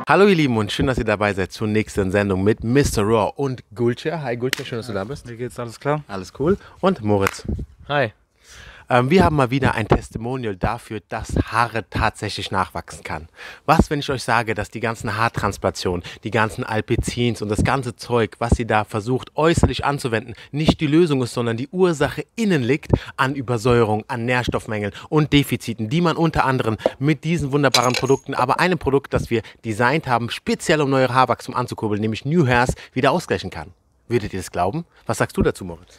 Hallo ihr Lieben und schön, dass ihr dabei seid zur nächsten Sendung mit Mr. Raw und Gulce. Hi Gulce, schön, dass du da bist. Wie geht's, alles klar? Alles cool. Und Moritz. Hi. Wir haben mal wieder ein Testimonial dafür, dass Haare tatsächlich nachwachsen kann. Was, wenn ich euch sage, dass die ganzen Haartransplantationen, die ganzen Alpezins und das ganze Zeug, was ihr da versucht äußerlich anzuwenden, nicht die Lösung ist, sondern die Ursache innen liegt an Übersäuerung, an Nährstoffmängeln und Defiziten, die man unter anderem mit diesen wunderbaren Produkten, aber einem Produkt, das wir designt haben, speziell um neues Haarwachstum anzukurbeln, nämlich New Hairs, wieder ausgleichen kann. Würdet ihr das glauben? Was sagst du dazu, Moritz?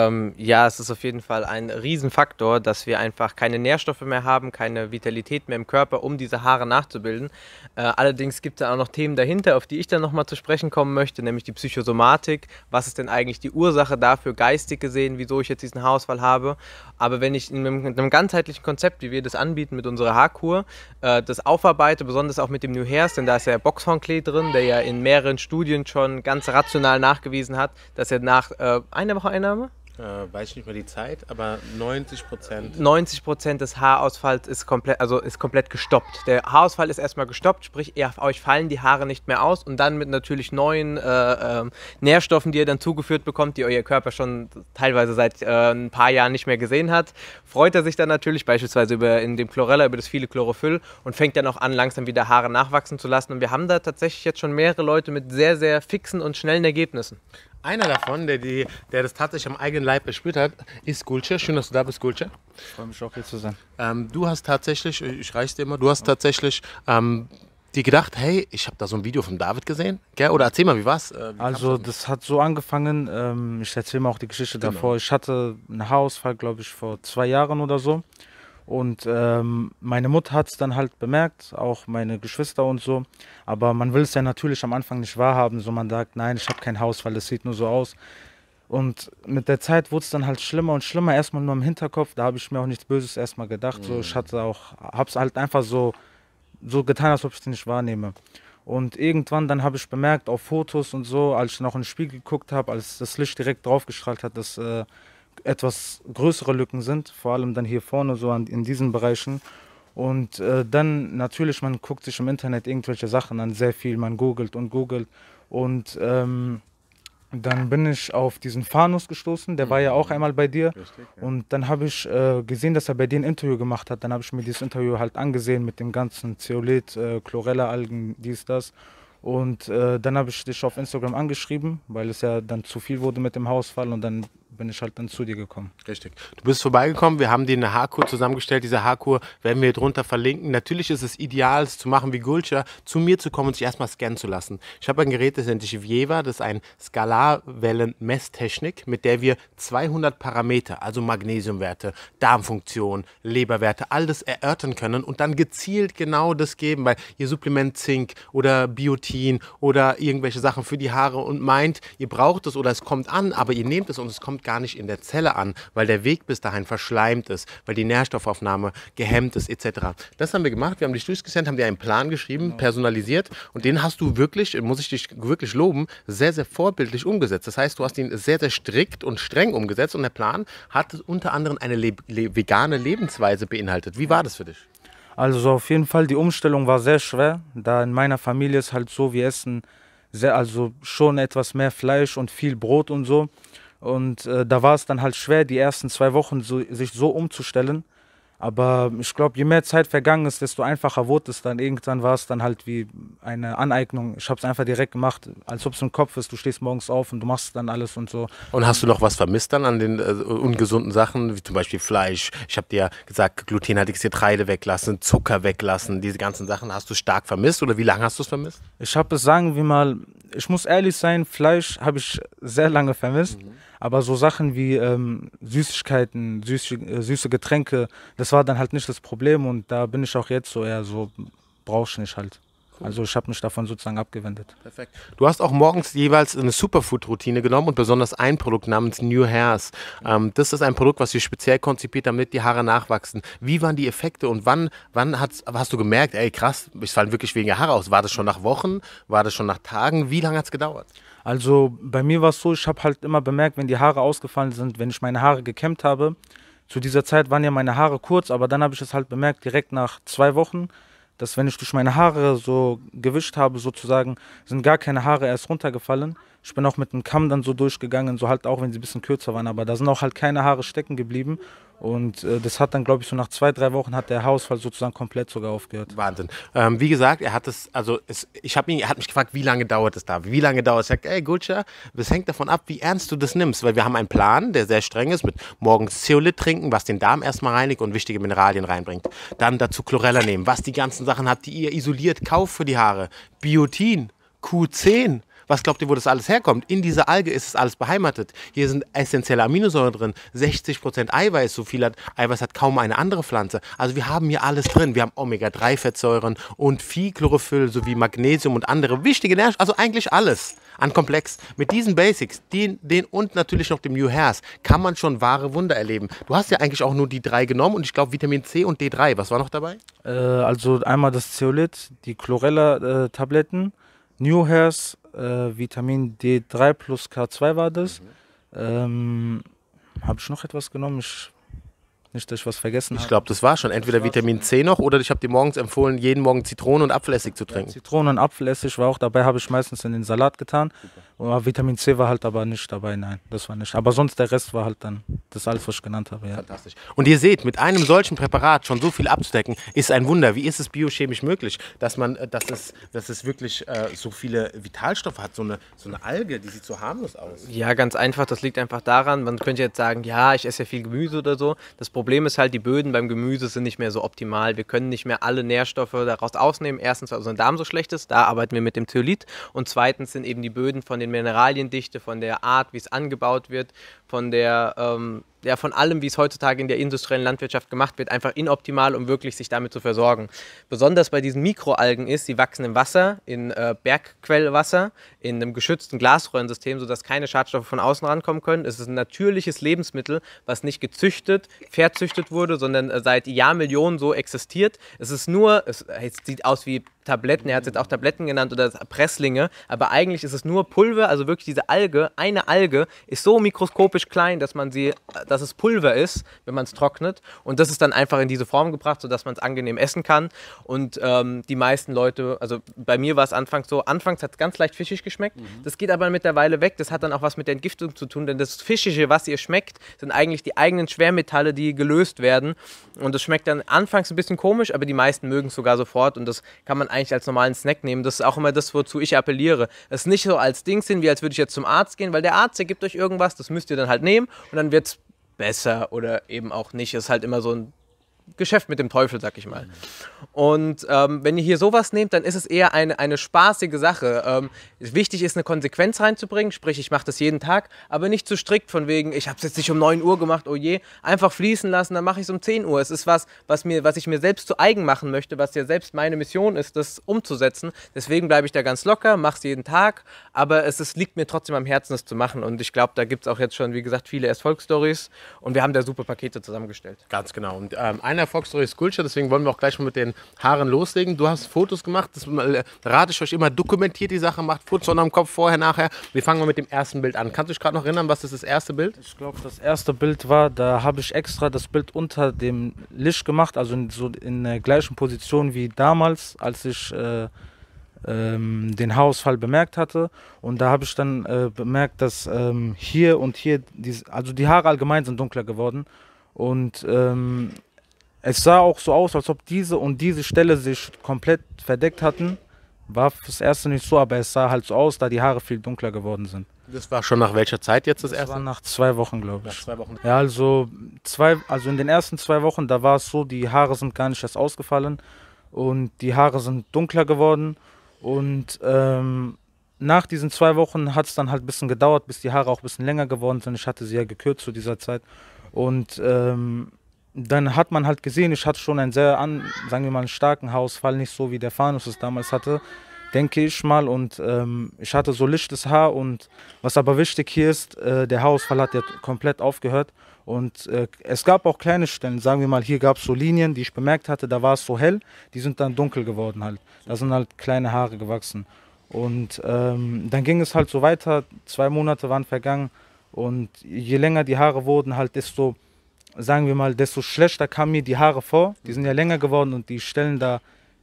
Ja, es ist auf jeden Fall ein Riesenfaktor, dass wir einfach keine Nährstoffe mehr haben, keine Vitalität mehr im Körper, um diese Haare nachzubilden. Allerdings gibt es auch noch Themen dahinter, auf die ich dann nochmal zu sprechen kommen möchte, nämlich die Psychosomatik. Was ist denn eigentlich die Ursache dafür, geistig gesehen, wieso ich jetzt diesen Haarausfall habe? Aber wenn ich in einem ganzheitlichen Konzept, wie wir das anbieten mit unserer Haarkur, das aufarbeite, besonders auch mit dem New Hairs, denn da ist ja Boxhornklee drin, der ja in mehreren Studien schon ganz rational nachgewiesen hat, dass er nach einer Woche Einnahme Weiß ich nicht mehr die Zeit, aber 90%. 90% des Haarausfalls ist komplett gestoppt. Der Haarausfall ist erstmal gestoppt, sprich, euch fallen die Haare nicht mehr aus und dann mit natürlich neuen Nährstoffen, die ihr dann zugeführt bekommt, die euer Körper schon teilweise seit ein paar Jahren nicht mehr gesehen hat, freut er sich dann natürlich beispielsweise in dem Chlorella über das viele Chlorophyll und fängt dann auch an, langsam wieder Haare nachwachsen zu lassen. Und wir haben da tatsächlich jetzt schon mehrere Leute mit sehr, sehr fixen und schnellen Ergebnissen. Einer davon, der das tatsächlich am eigenen Leib gespürt hat, ist Gulce. Schön, dass du da bist, Gulce. Ich freue mich auch hier zu sein. Du hast tatsächlich, ich reich's dir immer, du hast tatsächlich dir gedacht, hey, ich habe da so ein Video von David gesehen, gell? Oder erzähl mal, wie war's? Also das hat so angefangen, ich erzähle mal auch die Geschichte davor. Ich hatte einen Haarausfall, glaube ich, vor 2 Jahren oder so. Und meine Mutter hat es dann halt bemerkt, auch meine Geschwister und so. Aber man will es ja natürlich am Anfang nicht wahrhaben. So man sagt, nein, ich habe keinen Haarausfall, das sieht nur so aus. Und mit der Zeit wurde es dann halt schlimmer und schlimmer. Erstmal nur im Hinterkopf, da habe ich mir auch nichts Böses erstmal gedacht. So, ich hatte auch, habe es halt einfach so getan, als ob ich es nicht wahrnehme. Und irgendwann dann habe ich bemerkt auf Fotos und so, als ich noch in den Spiegel geguckt habe, als das Licht direkt draufgestrahlt hat, dass etwas größere Lücken sind, vor allem dann hier vorne so in diesen Bereichen. Und dann natürlich, man guckt sich im Internet irgendwelche Sachen an, sehr viel, man googelt und googelt. Und dann bin ich auf diesen Fanus gestoßen, der war ja auch einmal bei dir. Richtig, ja. Und dann habe ich gesehen, dass er bei dir ein Interview gemacht hat. Dann habe ich mir dieses Interview halt angesehen mit dem ganzen Zeolit, Chlorella-Algen, dies, das. Und dann habe ich dich auf Instagram angeschrieben, weil es ja dann zu viel wurde mit dem Haarausfall und dann bin ich halt dann zu dir gekommen. Richtig. Du bist vorbeigekommen, wir haben dir eine Haarkur zusammengestellt. Diese Haarkur werden wir hier drunter verlinken. Natürlich ist es ideal, es zu machen wie Gulce, zu mir zu kommen und sich erstmal scannen zu lassen. Ich habe ein Gerät, das nennt sich Vieva, das ist eine Skalarwellen-Messtechnik, mit der wir 200 Parameter, also Magnesiumwerte, Darmfunktion, Leberwerte, all das erörtern können und dann gezielt genau das geben, weil ihr Supplement Zink oder Biotin oder irgendwelche Sachen für die Haare und meint, ihr braucht es oder es kommt an, aber ihr nehmt es und es kommt gar nicht in der Zelle an, weil der Weg bis dahin verschleimt ist, weil die Nährstoffaufnahme gehemmt ist, etc. Das haben wir gemacht, wir haben dich durchgescannt, haben dir einen Plan geschrieben, personalisiert und den hast du wirklich, muss ich dich wirklich loben, sehr, sehr vorbildlich umgesetzt. Das heißt, du hast ihn sehr, sehr strikt und streng umgesetzt und der Plan hat unter anderem eine vegane Lebensweise beinhaltet. Wie war das für dich? Also auf jeden Fall, die Umstellung war sehr schwer, da in meiner Familie ist halt so, wir essen also schon etwas mehr Fleisch und viel Brot und so. Und da war es dann halt schwer, die ersten 2 Wochen sich so umzustellen. Aber ich glaube, je mehr Zeit vergangen ist, desto einfacher wurde es dann. Irgendwann war es dann halt wie eine Aneignung. Ich habe es einfach direkt gemacht, als ob es im Kopf ist. Du stehst morgens auf und du machst dann alles und so. Und hast du noch was vermisst dann an den ungesunden Sachen, wie zum Beispiel Fleisch? Ich habe dir gesagt, glutenhaltiges Getreide weglassen, Zucker weglassen, diese ganzen Sachen. Hast du stark vermisst oder wie lange hast du es vermisst? Ich habe es, sagen wir mal, ich muss ehrlich sein, Fleisch habe ich sehr lange vermisst. Aber so Sachen wie Süßigkeiten, süße Getränke, das war dann halt nicht das Problem. Und da bin ich auch jetzt so eher so, brauche ich nicht halt. Also ich habe mich davon sozusagen abgewendet. Perfekt. Du hast auch morgens jeweils eine Superfood-Routine genommen und besonders ein Produkt namens New Hairs. Das ist ein Produkt, was wir speziell konzipiert, damit die Haare nachwachsen. Wie waren die Effekte und wann hast du gemerkt, ey krass, es fallen wirklich weniger Haare aus? War das schon nach Wochen? War das schon nach Tagen? Wie lange hat es gedauert? Also bei mir war es so, ich habe halt immer bemerkt, wenn die Haare ausgefallen sind, wenn ich meine Haare gekämmt habe. Zu dieser Zeit waren ja meine Haare kurz, aber dann habe ich es halt bemerkt, direkt nach 2 Wochen, dass wenn ich durch meine Haare so gewischt habe, sozusagen, sind gar keine Haare erst runtergefallen. Ich bin auch mit dem Kamm dann so durchgegangen, so halt auch, wenn sie ein bisschen kürzer waren, aber da sind auch halt keine Haare stecken geblieben. Und das hat dann, glaube ich, so nach 2, 3 Wochen hat der Haarausfall sozusagen komplett sogar aufgehört. Wahnsinn. Wie gesagt, er hat es, also er hat mich gefragt, wie lange dauert es da? Wie lange dauert es? Ich sage, ey Gulcha, das hängt davon ab, wie ernst du das nimmst, weil wir haben einen Plan, der sehr streng ist, mit morgens Zeolit trinken, was den Darm erstmal reinigt und wichtige Mineralien reinbringt. Dann dazu Chlorella nehmen, was die ganzen Sachen hat, die ihr isoliert kauft für die Haare. Biotin, Q10. Was glaubt ihr, wo das alles herkommt? In dieser Alge ist es alles beheimatet. Hier sind essentielle Aminosäuren drin, 60% Eiweiß. So viel Eiweiß hat kaum eine andere Pflanze. Also wir haben hier alles drin. Wir haben Omega-3-Fettsäuren und viel Chlorophyll sowie Magnesium und andere wichtige Nährstoffe. Also eigentlich alles an Komplex. Mit diesen Basics, den und natürlich noch dem New Hairs, kann man schon wahre Wunder erleben. Du hast ja eigentlich auch nur die 3 genommen und ich glaube Vitamin C und D3. Was war noch dabei? Also einmal das Zeolit, die Chlorella-Tabletten, New Hairs, Vitamin D3 plus K2 war das. Habe ich noch etwas genommen? Nicht, dass ich was vergessen habe. Ich glaube, das war schon. Entweder Vitamin C noch oder ich habe dir morgens empfohlen, jeden Morgen Zitrone und Apfelessig zu trinken. Zitrone und Apfelessig war auch dabei, habe ich meistens in den Salat getan. Und Vitamin C war halt aber nicht dabei, nein, das war nicht. Aber sonst der Rest war halt dann das alles, was ich genannt habe. Ja. Fantastisch. Und ihr seht, mit einem solchen Präparat schon so viel abzudecken, ist ein Wunder. Wie ist es biochemisch möglich, dass es wirklich so viele Vitalstoffe hat? So eine Alge, die sieht so harmlos aus. Ja, ganz einfach. Das liegt einfach daran, man könnte jetzt sagen, ja, ich esse ja viel Gemüse oder so. Das Problem ist halt, die Böden beim Gemüse sind nicht mehr so optimal. Wir können nicht mehr alle Nährstoffe daraus ausnehmen. Erstens, weil unser Darm so schlecht ist, da arbeiten wir mit dem Zeolit. Und zweitens sind eben die Böden von den Mineraliendichte, von der Art, wie es angebaut wird, von von allem, wie es heutzutage in der industriellen Landwirtschaft gemacht wird, einfach inoptimal, um wirklich sich damit zu versorgen. Besonders bei diesen Mikroalgen ist, sie wachsen im Wasser, in Bergquellwasser, in einem geschützten Glasröhrensystem, sodass keine Schadstoffe von außen rankommen können. Es ist ein natürliches Lebensmittel, was nicht gezüchtet, verzüchtet wurde, sondern seit Jahrmillionen so existiert. Es sieht aus wie Tabletten, er hat es jetzt auch Tabletten genannt oder Presslinge, aber eigentlich ist es nur Pulver, also wirklich diese Alge, eine Alge ist so mikroskopisch klein, dass es Pulver ist, wenn man es trocknet, und das ist dann einfach in diese Form gebracht, sodass man es angenehm essen kann. Und die meisten Leute, also bei mir war es anfangs so, anfangs hat es ganz leicht fischig geschmeckt, das geht aber mittlerweile weg, das hat dann auch was mit der Entgiftung zu tun, denn das Fischige, was ihr schmeckt, sind eigentlich die eigenen Schwermetalle, die gelöst werden, und das schmeckt dann anfangs ein bisschen komisch, aber die meisten mögen es sogar sofort, und das kann man eigentlich als normalen Snack nehmen. Das ist auch immer das, wozu ich appelliere. Es ist nicht so als Ding hin, wie als würde ich jetzt zum Arzt gehen, weil der Arzt, der gibt euch irgendwas, das müsst ihr dann halt nehmen und dann wird es besser oder eben auch nicht. Es ist halt immer so ein Geschäft mit dem Teufel, sag ich mal. Und wenn ihr hier sowas nehmt, dann ist es eher eine spaßige Sache. Wichtig ist, eine Konsequenz reinzubringen, sprich, ich mache das jeden Tag, aber nicht zu strikt von wegen, ich habe es jetzt nicht um 9 Uhr gemacht, oh je, einfach fließen lassen, dann mache ich es um 10 Uhr. Es ist was ich mir selbst zu eigen machen möchte, was ja selbst meine Mission ist, das umzusetzen. Deswegen bleibe ich da ganz locker, mache es jeden Tag, aber liegt mir trotzdem am Herzen, das zu machen. Und ich glaube, da gibt es auch jetzt schon, wie gesagt, viele Erfolgsstories und wir haben da super Pakete zusammengestellt. Ganz genau. Und eine Erfolgsstory ist Gulcha, deswegen wollen wir auch gleich mal mit den Haaren loslegen. Du hast Fotos gemacht, das rate ich euch immer, dokumentiert die Sache, macht Fotos unterm Kopf, vorher, nachher. Wir fangen mal mit dem ersten Bild an. Kannst du dich gerade noch erinnern, was ist das erste Bild? Ich glaube, das erste Bild war, da habe ich extra das Bild unter dem Licht gemacht, also in der gleichen Position wie damals, als ich den Haarausfall bemerkt hatte. Und da habe ich dann bemerkt, dass hier und hier, also die Haare allgemein sind dunkler geworden. Und es sah auch so aus, als ob diese und diese Stelle sich komplett verdeckt hatten. War fürs erste nicht so, aber es sah halt so aus, da die Haare viel dunkler geworden sind. Das war schon nach welcher Zeit jetzt das erste? Das war nach 2 Wochen, glaube ich. Nach 2 Wochen. Ja, also in den ersten 2 Wochen, da war es so, die Haare sind gar nicht erst ausgefallen und die Haare sind dunkler geworden. Und nach diesen 2 Wochen hat es dann halt ein bisschen gedauert, bis die Haare auch ein bisschen länger geworden sind. Ich hatte sie ja gekürzt zu dieser Zeit. Und dann hat man halt gesehen, ich hatte schon einen sagen wir mal, einen starken Haarausfall, nicht so wie der Fanus es damals hatte, denke ich mal. Und ich hatte so lichtes Haar, und was aber wichtig hier ist, der Haarausfall hat ja komplett aufgehört. Und es gab auch kleine Stellen, sagen wir mal, hier gab es so Linien, die ich bemerkt hatte, da war es so hell, die sind dann dunkel geworden halt. Da sind halt kleine Haare gewachsen. Und dann ging es halt so weiter, 2 Monate waren vergangen, und je länger die Haare wurden, halt desto, sagen wir mal, desto schlechter kamen mir die Haare vor. Die sind ja länger geworden, und die Stellen da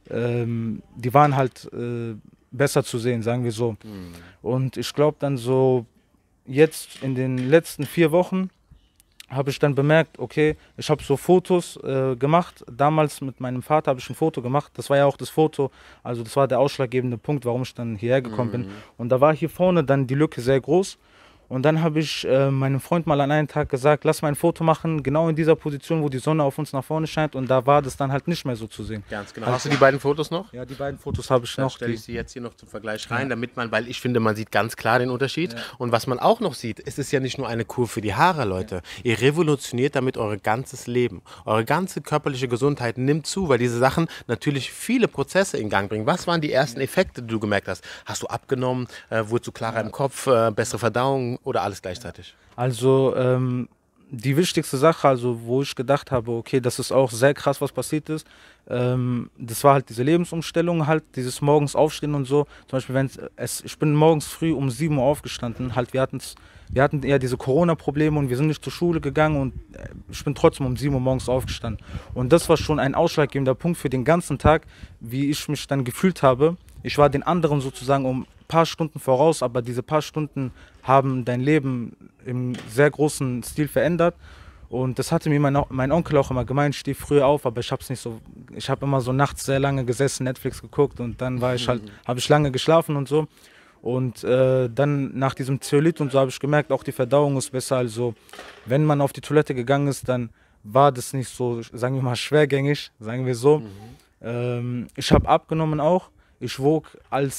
die waren halt besser zu sehen, sagen wir so. Und ich glaube dann so, jetzt in den letzten 4 Wochen habe ich dann bemerkt, okay, ich habe so Fotos gemacht. Damals mit meinem Vater habe ich ein Foto gemacht. Das war ja auch das Foto, also das war der ausschlaggebende Punkt, warum ich dann hierher gekommen bin. Und da war hier vorne dann die Lücke sehr groß. Und dann habe ich meinem Freund mal an einem Tag gesagt, lass mal ein Foto machen, genau in dieser Position, wo die Sonne auf uns nach vorne scheint. Und da war das dann halt nicht mehr so zu sehen. Ganz genau. Hast du die beiden Fotos noch? Ja, die beiden Fotos habe ich Dann noch. stelle ich sie jetzt hier noch zum Vergleich rein, damit man, weil ich finde, man sieht ganz klar den Unterschied. Und was man auch noch sieht, es ist ja nicht nur eine Kur für die Haare, Leute. Ihr revolutioniert damit euer ganzes Leben. Eure ganze körperliche Gesundheit nimmt zu, weil diese Sachen natürlich viele Prozesse in Gang bringen. Was waren die ersten Effekte, die du gemerkt hast? Hast du abgenommen? Wurdest du klarer im Kopf? Bessere Verdauung oder alles gleichzeitig? Also die wichtigste Sache, also wo ich gedacht habe, okay, das ist auch sehr krass, was passiert ist, das war halt diese Lebensumstellung, halt dieses morgens aufstehen und so. Zum Beispiel, ich bin morgens früh um 7 Uhr aufgestanden, halt wir hatten eher diese Corona-Probleme und wir sind nicht zur Schule gegangen und ich bin trotzdem um 7 Uhr morgens aufgestanden. Und das war schon ein ausschlaggebender Punkt für den ganzen Tag, wie ich mich dann gefühlt habe. Ich war den anderen sozusagen um paar Stunden voraus, aber diese paar Stunden haben dein Leben im sehr großen Stil verändert. Und das hatte mir mein Onkel auch immer gemeint, ich stehe früh auf, aber ich hab's nicht so, ich habe immer so nachts sehr lange gesessen, Netflix geguckt und dann habe ich lange geschlafen und so. Und dann nach diesem Zeolit und so habe ich gemerkt, auch die Verdauung ist besser. Also wenn man auf die Toilette gegangen ist, dann war das nicht so, sagen wir mal, schwergängig, sagen wir so. Ich habe abgenommen auch. Ich wog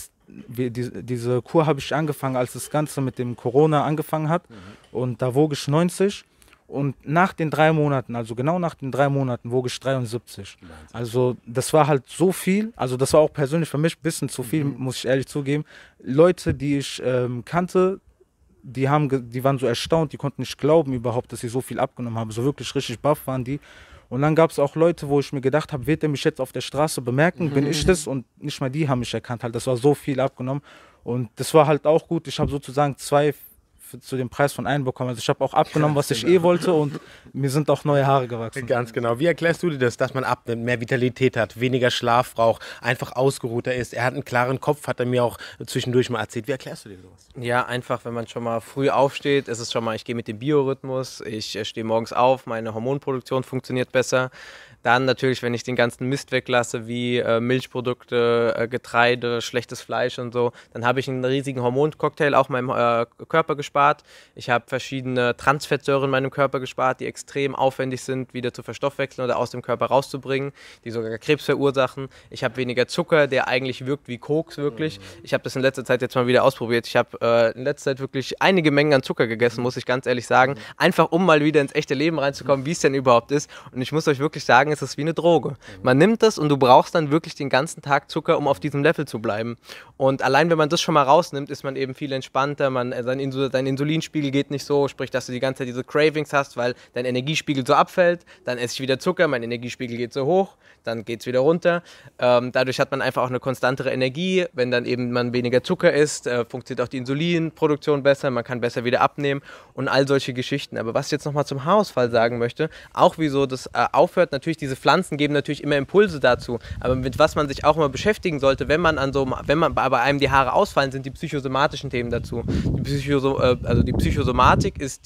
diese Kur habe ich angefangen, als das Ganze mit dem Corona angefangen hat. Und da wog ich 90. Und nach den 3 Monaten, also genau nach den 3 Monaten, wog ich 73. Also das war halt so viel. Also das war auch persönlich für mich ein bisschen zu viel, muss ich ehrlich zugeben. Leute, die ich kannte, die waren so erstaunt, die konnten nicht glauben überhaupt, dass ich so viel abgenommen habe. So wirklich richtig baff waren die. Und dann gab es auch Leute, wo ich mir gedacht habe, wird er mich jetzt auf der Straße bemerken, bin ich das? Und nicht mal die haben mich erkannt. Halt, das war so viel abgenommen. Und das war halt auch gut. Ich habe sozusagen 2 zu dem Preis von einem bekommen. Also ich habe auch abgenommen, was ich wollte und mir sind auch neue Haare gewachsen. Ganz genau. Wie erklärst du dir das, dass man abnimmt, mehr Vitalität hat, weniger Schlaf braucht, einfach ausgeruhter ist? Er hat einen klaren Kopf, hat er mir auch zwischendurch mal erzählt. Wie erklärst du dir sowas? Ja, einfach, wenn man schon mal früh aufsteht, ist es schon mal, ich gehe mit dem Biorhythmus, ich stehe morgens auf, meine Hormonproduktion funktioniert besser. Dann natürlich, wenn ich den ganzen Mist weglasse, wie Milchprodukte, Getreide, schlechtes Fleisch und so, dann habe ich einen riesigen Hormoncocktail auch meinem Körper gespart. Ich habe verschiedene Transfettsäuren in meinem Körper gespart, die extrem aufwendig sind, wieder zu verstoffwechseln oder aus dem Körper rauszubringen, die sogar Krebs verursachen. Ich habe weniger Zucker, der eigentlich wirkt wie Koks wirklich. Ich habe das in letzter Zeit jetzt mal wieder ausprobiert. Ich habe in letzter Zeit wirklich einige Mengen an Zucker gegessen, muss ich ganz ehrlich sagen. Einfach um mal wieder ins echte Leben reinzukommen, wie es denn überhaupt ist. Und ich muss euch wirklich sagen, es ist wie eine Droge. Man nimmt das und du brauchst dann wirklich den ganzen Tag Zucker, um auf diesem Level zu bleiben. Und allein wenn man das schon mal rausnimmt, ist man eben viel entspannter. Dein Insulinspiegel geht nicht so, sprich, dass du die ganze Zeit diese Cravings hast, weil dein Energiespiegel so abfällt. Dann esse ich wieder Zucker, mein Energiespiegel geht so hoch, dann geht es wieder runter. Dadurch hat man einfach auch eine konstantere Energie. Wenn dann eben man weniger Zucker isst, funktioniert auch die Insulinproduktion besser, man kann besser wieder abnehmen und all solche Geschichten. Aber was ich jetzt nochmal zum Haarausfall sagen möchte, auch wieso das aufhört, natürlich diese Pflanzen geben natürlich immer Impulse dazu, aber mit was man sich auch immer beschäftigen sollte, wenn bei einem die Haare ausfallen, sind die psychosomatischen Themen dazu. Die Psychosomatik ist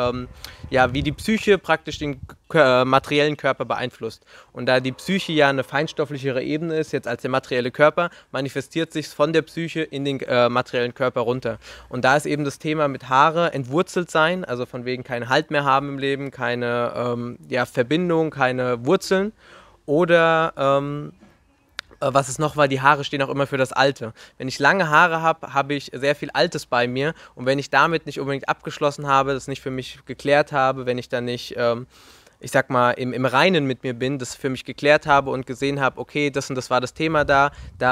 wie die Psyche praktisch den materiellen Körper beeinflusst. Und da die Psyche ja eine feinstofflichere Ebene ist, jetzt als der materielle Körper, manifestiert sich von der Psyche in den materiellen Körper runter. Und da ist eben das Thema mit Haare entwurzelt sein, also von wegen keinen Halt mehr haben im Leben, keine Verbindung, keine Wurzeln. Oder was es noch war, die Haare stehen auch immer für das Alte. Wenn ich lange Haare habe, habe ich sehr viel Altes bei mir. Und wenn ich damit nicht unbedingt abgeschlossen habe, das nicht für mich geklärt habe, wenn ich dann nicht, ich sag mal, im Reinen mit mir bin, das für mich geklärt habe und gesehen habe, okay, das und das war das Thema da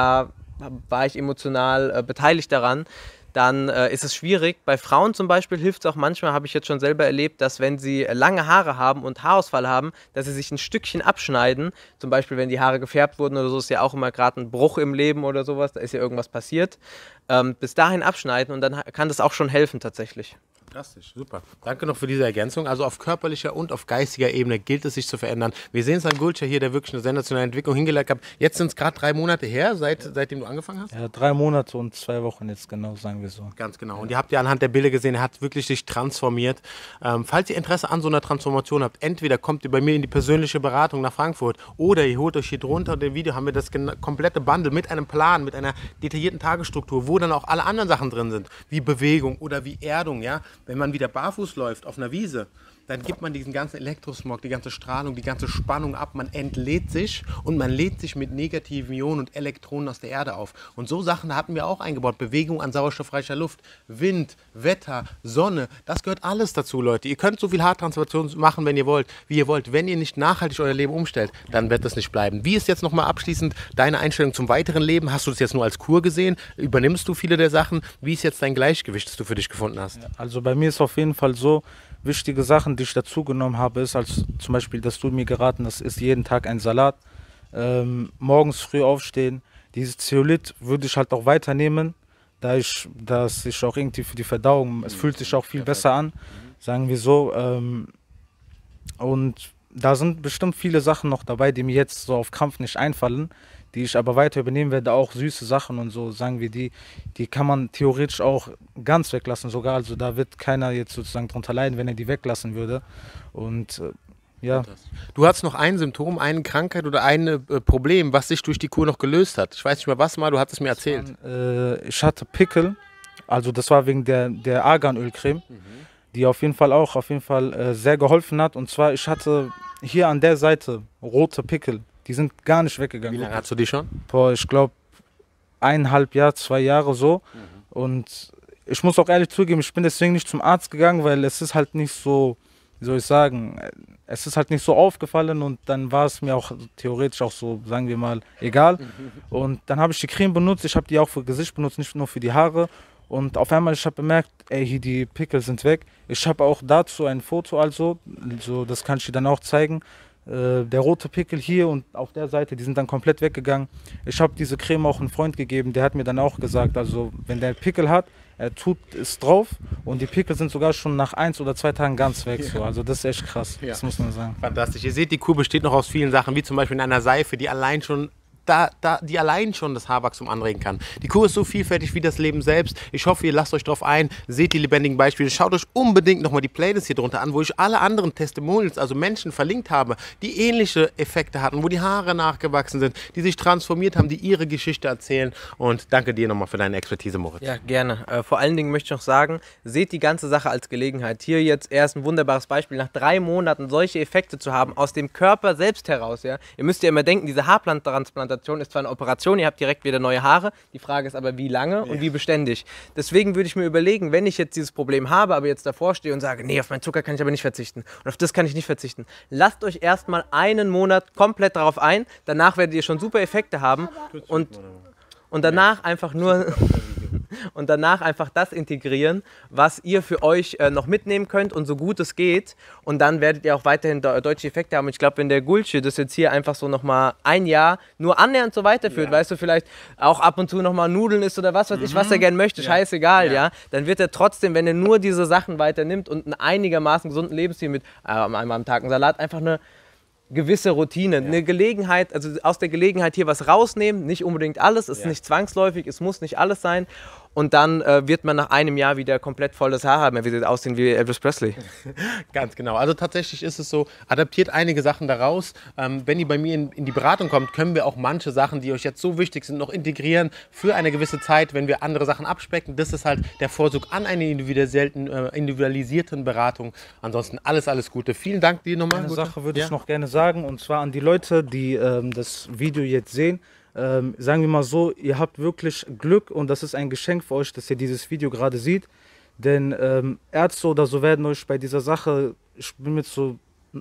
war ich emotional beteiligt daran, dann ist es schwierig. Bei Frauen zum Beispiel hilft es auch manchmal, habe ich jetzt schon selber erlebt, dass wenn sie lange Haare haben und Haarausfall haben, dass sie sich ein Stückchen abschneiden. Zum Beispiel, wenn die Haare gefärbt wurden oder so, ist ja auch immer gerade ein Bruch im Leben oder sowas, da ist ja irgendwas passiert. Bis dahin abschneiden und dann kann das auch schon helfen tatsächlich. Fantastisch, super. Danke noch für diese Ergänzung. Also auf körperlicher und auf geistiger Ebene gilt es, sich zu verändern. Wir sehen es an Gulce hier, der wirklich eine sensationelle Entwicklung hingelegt hat. Jetzt sind es gerade 3 Monate her, seitdem du angefangen hast? Ja, 3 Monate und 2 Wochen jetzt genau, sagen wir so. Ganz genau. Und ihr habt ja anhand der Bilder gesehen, er hat wirklich sich transformiert. Falls ihr Interesse an so einer Transformation habt, entweder kommt ihr bei mir in die persönliche Beratung nach Frankfurt oder ihr holt euch hier drunter dem Video, haben wir das komplette Bundle mit einem Plan, mit einer detaillierten Tagesstruktur, wo dann auch alle anderen Sachen drin sind, wie Bewegung oder wie Erdung, ja. Wenn man wieder barfuß läuft auf einer Wiese, dann gibt man diesen ganzen Elektrosmog, die ganze Strahlung, die ganze Spannung ab. Man entlädt sich und man lädt sich mit negativen Ionen und Elektronen aus der Erde auf. Und so Sachen hatten wir auch eingebaut. Bewegung an sauerstoffreicher Luft, Wind, Wetter, Sonne, das gehört alles dazu, Leute. Ihr könnt so viel Haartransformation machen, wenn ihr wollt, wie ihr wollt. Wenn ihr nicht nachhaltig euer Leben umstellt, dann wird das nicht bleiben. Wie ist jetzt nochmal abschließend deine Einstellung zum weiteren Leben? Hast du das jetzt nur als Kur gesehen? Übernimmst du viele der Sachen? Wie ist jetzt dein Gleichgewicht, das du für dich gefunden hast? Also bei mir ist auf jeden Fall so, wichtige Sachen, die ich dazu genommen habe, ist als zum Beispiel, dass du mir geraten hast, ist jeden Tag ein Salat, morgens früh aufstehen. Dieses Zeolit würde ich halt auch weiternehmen, dass ich auch irgendwie für die Verdauung, es fühlt sich auch viel besser an, sagen wir so. Und da sind bestimmt viele Sachen noch dabei, die mir jetzt so auf Krampf nicht einfallen, die ich aber weiter übernehmen werde, auch süße Sachen und so, sagen wir, die kann man theoretisch auch ganz weglassen sogar, also da wird keiner jetzt sozusagen drunter leiden, wenn er die weglassen würde und ja. Du hattest noch ein Symptom, eine Krankheit oder ein Problem, was sich durch die Kur noch gelöst hat. Ich weiß nicht mehr was mal, du hattest es mir erzählt. Ich hatte Pickel, also das war wegen der Arganölcreme, die auf jeden Fall sehr geholfen hat, und zwar ich hatte hier an der Seite rote Pickel. Die sind gar nicht weggegangen. Wie lange hast du die schon? Boah, ich glaube 1,5 Jahre, 2 Jahre so. Und ich muss auch ehrlich zugeben, ich bin deswegen nicht zum Arzt gegangen, weil es ist halt nicht so, wie soll ich sagen, es ist halt nicht so aufgefallen, und dann war es mir auch theoretisch auch so, sagen wir mal, egal. Und dann habe ich die Creme benutzt, ich habe die auch für Gesicht benutzt, nicht nur für die Haare. Und auf einmal, ich habe bemerkt, ey, hier die Pickel sind weg. Ich habe auch dazu ein Foto, also das kann ich dir dann auch zeigen. Der rote Pickel hier und auf der Seite, die sind dann komplett weggegangen. Ich habe diese Creme auch einem Freund gegeben, der hat mir dann auch gesagt, also wenn der Pickel hat, er tut es drauf, und die Pickel sind sogar schon nach 1 oder 2 Tagen ganz weg. So. Also das ist echt krass, das muss man sagen. Fantastisch. Ihr seht, die Kur besteht noch aus vielen Sachen, wie zum Beispiel in einer Seife, die allein schon das Haarwachstum anregen kann. Die Kur ist so vielfältig wie das Leben selbst. Ich hoffe, ihr lasst euch drauf ein, seht die lebendigen Beispiele. Schaut euch unbedingt nochmal die Playlist hier drunter an, wo ich alle anderen Testimonials, also Menschen verlinkt habe, die ähnliche Effekte hatten, wo die Haare nachgewachsen sind, die sich transformiert haben, die ihre Geschichte erzählen. Und danke dir nochmal für deine Expertise, Moritz. Ja, gerne. Vor allen Dingen möchte ich noch sagen, seht die ganze Sache als Gelegenheit. Hier jetzt erst ein wunderbares Beispiel, nach 3 Monaten solche Effekte zu haben, aus dem Körper selbst heraus. Ja? Ihr müsst ja immer denken, diese Haartransplantation ist zwar eine Operation, ihr habt direkt wieder neue Haare, die Frage ist aber, wie lange und wie beständig. Deswegen würde ich mir überlegen, wenn ich jetzt dieses Problem habe, aber jetzt davor stehe und sage, nee, auf meinen Zucker kann ich aber nicht verzichten und auf das kann ich nicht verzichten. Lasst euch erstmal einen Monat komplett darauf ein, danach werdet ihr schon super Effekte haben und danach einfach nur... Und danach einfach das integrieren, was ihr für euch noch mitnehmen könnt und so gut es geht. Und dann werdet ihr auch weiterhin deutsche Effekte haben. Und ich glaube, wenn der Gulce das jetzt hier einfach so nochmal ein Jahr nur annähernd so weiterführt, weißt du, vielleicht auch ab und zu nochmal Nudeln isst oder was weiß ich, was er gerne möchte, scheißegal, ja. Dann wird er trotzdem, wenn er nur diese Sachen weiternimmt und einen einigermaßen gesunden Lebensstil mit einmal am Tag einen Salat, einfach eine gewisse Routine, eine Gelegenheit, also aus der Gelegenheit hier was rausnehmen, nicht unbedingt alles, ist nicht zwangsläufig, es muss nicht alles sein, und dann wird man nach einem Jahr wieder komplett volles Haar haben, er wird aussehen wie Elvis Presley. Ganz genau, also tatsächlich ist es so, adaptiert einige Sachen daraus, wenn ihr bei mir in die Beratung kommt, können wir auch manche Sachen, die euch jetzt so wichtig sind, noch integrieren für eine gewisse Zeit, wenn wir andere Sachen abspecken. Das ist halt der Vorzug an einer individualisierten Beratung. Ansonsten alles Gute. Vielen Dank dir nochmal. Eine Sache würde ich noch gerne sagen, und zwar an die Leute, die das Video jetzt sehen. Sagen wir mal so, ihr habt wirklich Glück, und das ist ein Geschenk für euch, dass ihr dieses Video gerade seht. Denn Ärzte oder so werden euch bei dieser Sache, ich bin mir zu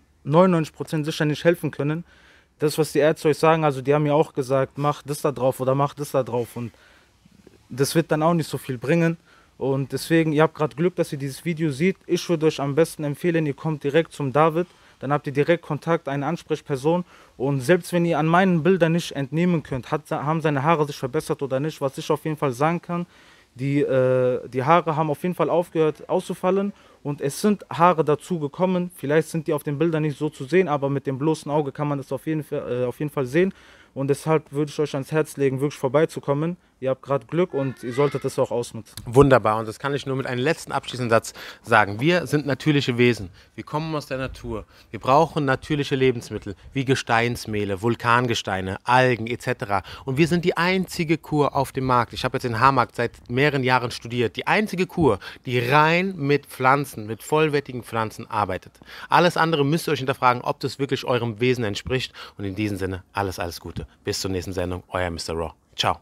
99% sicher, nicht helfen können. Das, was die Ärzte euch sagen, also die haben mir auch gesagt, mach das da drauf oder mach das da drauf, und das wird dann auch nicht so viel bringen. Und deswegen, ihr habt gerade Glück, dass ihr dieses Video seht. Ich würde euch am besten empfehlen, ihr kommt direkt zum David. Dann habt ihr direkt Kontakt, eine Ansprechperson. Und selbst wenn ihr an meinen Bildern nicht entnehmen könnt, haben seine Haare sich verbessert oder nicht, was ich auf jeden Fall sagen kann, Die Haare haben auf jeden Fall aufgehört auszufallen und es sind Haare dazu gekommen. Vielleicht sind die auf den Bildern nicht so zu sehen, aber mit dem bloßen Auge kann man das auf jeden Fall sehen. Und deshalb würde ich euch ans Herz legen, wirklich vorbeizukommen. Ihr habt gerade Glück und ihr solltet es auch ausnutzen. Wunderbar, und das kann ich nur mit einem letzten abschließenden Satz sagen. Wir sind natürliche Wesen. Wir kommen aus der Natur. Wir brauchen natürliche Lebensmittel wie Gesteinsmehle, Vulkangesteine, Algen etc. Und wir sind die einzige Kur auf dem Markt. Ich habe jetzt den Haarmarkt seit mehreren Jahren studiert. Die einzige Kur, die rein mit Pflanzen, mit vollwertigen Pflanzen arbeitet. Alles andere müsst ihr euch hinterfragen, ob das wirklich eurem Wesen entspricht. Und in diesem Sinne, alles Gute. Bis zur nächsten Sendung, euer Mr. Raw. Ciao.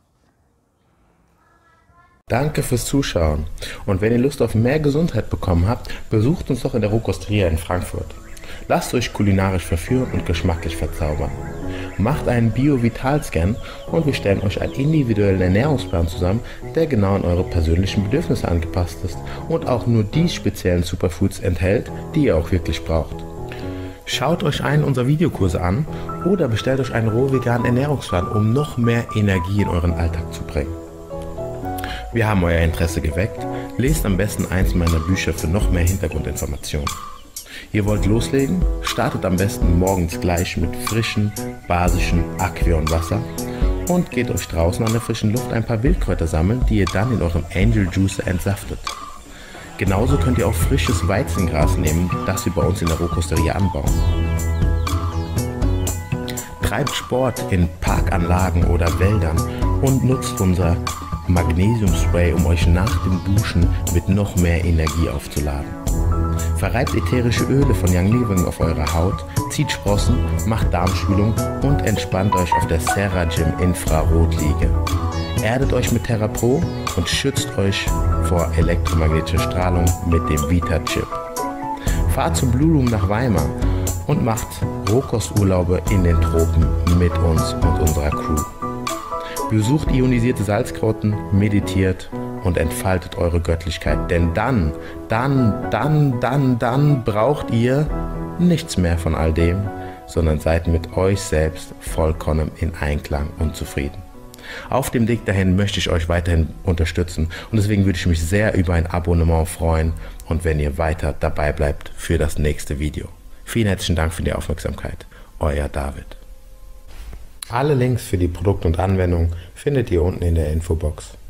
Danke fürs Zuschauen. Und wenn ihr Lust auf mehr Gesundheit bekommen habt, besucht uns doch in der Rokosteria in Frankfurt. Lasst euch kulinarisch verführen und geschmacklich verzaubern. Macht einen Bio-Vital-Scan und wir stellen euch einen individuellen Ernährungsplan zusammen, der genau an eure persönlichen Bedürfnisse angepasst ist und auch nur die speziellen Superfoods enthält, die ihr auch wirklich braucht. Schaut euch einen unserer Videokurse an oder bestellt euch einen roh-veganen Ernährungsplan, um noch mehr Energie in euren Alltag zu bringen. Wir haben euer Interesse geweckt. Lest am besten eins meiner Bücher für noch mehr Hintergrundinformationen. Ihr wollt loslegen? Startet am besten morgens gleich mit frischem, basischem Aquionwasser und geht euch draußen an der frischen Luft ein paar Wildkräuter sammeln, die ihr dann in eurem Angel Juicer entsaftet. Genauso könnt ihr auch frisches Weizengras nehmen, das wir bei uns in der Rokosteria anbauen. Treibt Sport in Parkanlagen oder Wäldern und nutzt unser Magnesium-Spray, um euch nach dem Duschen mit noch mehr Energie aufzuladen. Verreibt ätherische Öle von Young Living auf eure Haut, zieht Sprossen, macht Darmspülung und entspannt euch auf der Serra Gym Infrarotliege. Erdet euch mit Terra Pro und schützt euch vor elektromagnetischer Strahlung mit dem Vita-Chip. Fahrt zum Blue Room nach Weimar und macht Rohkosturlaube in den Tropen mit uns und unserer Crew. Besucht ionisierte Salzgrotten, meditiert und entfaltet eure Göttlichkeit, denn dann braucht ihr nichts mehr von all dem, sondern seid mit euch selbst vollkommen in Einklang und zufrieden. Auf dem Weg dahin möchte ich euch weiterhin unterstützen und deswegen würde ich mich sehr über ein Abonnement freuen und wenn ihr weiter dabei bleibt für das nächste Video. Vielen herzlichen Dank für die Aufmerksamkeit. Euer David. Alle Links für die Produkte und Anwendungen findet ihr unten in der Infobox.